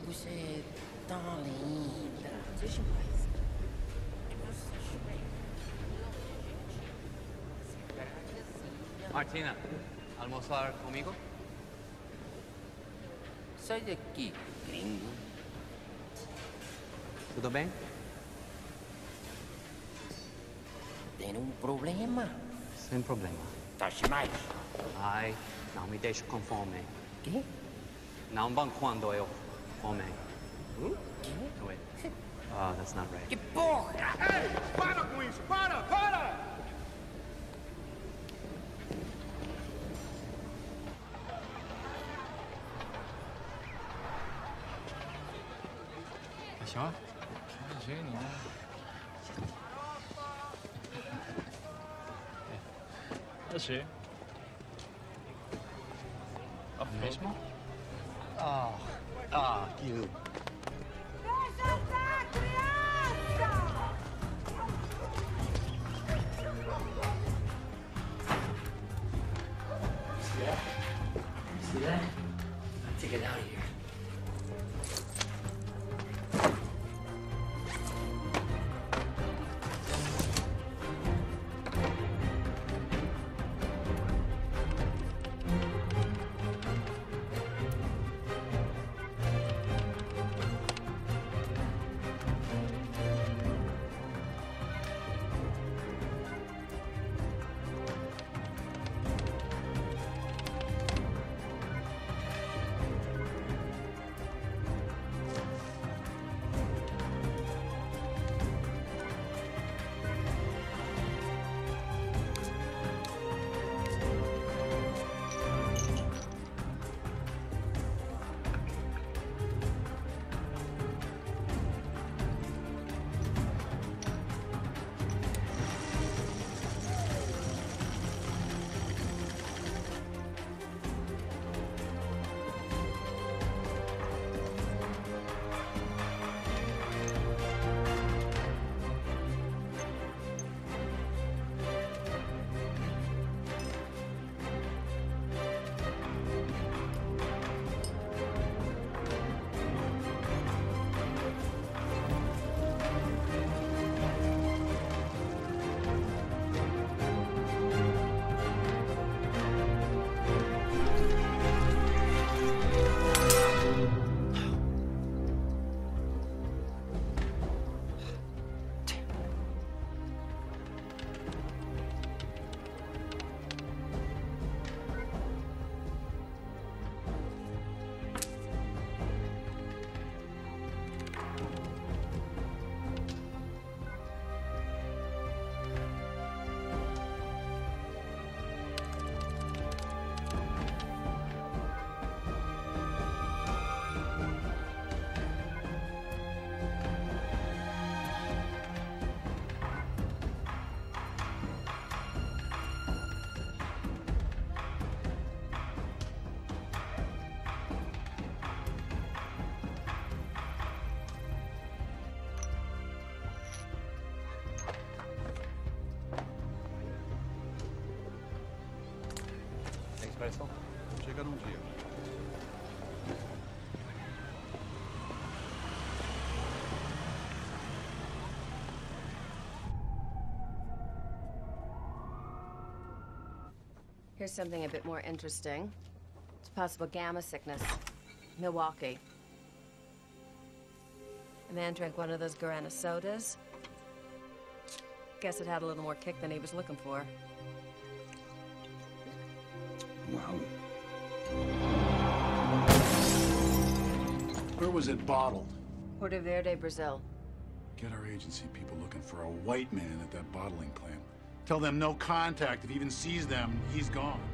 Você é tão linda. Martina, ¿almorzar conmigo? Sai daqui, gringo. Tudo bem? Tem um problema? Sem problema. Tá demais. Ai, não me deixe com fome. Quê? Não banquando eu fome. Quê? Wait. Oh, that's not right. Que porra! Ei, para com isso! Para! Para! 行啊，看谁你呢？那谁？啊，没什么。 You. Deixa andar, criança! See that? Take it out of here. Expresso? Chega num dia. Here's something a bit more interesting. It's possible gamma sickness. Milwaukee. A man drank one of those Guarana sodas. Guess it had a little more kick than he was looking for. Wow. Where was it bottled? Porto Verde, Brazil. Get our agency people looking for a white man at that bottling plant. Tell them no contact. If he even sees them, he's gone.